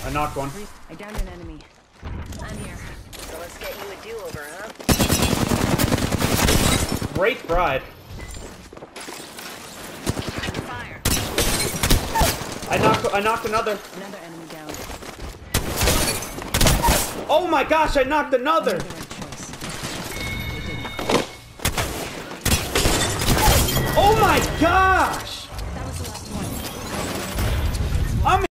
I knocked one. I downed an enemy. I'm here. So let's get you a do-over, huh? Great bride. Fire. I knocked another. Another enemy down. Oh my gosh, I knocked another. Made the right choice. They didn't. Oh my gosh!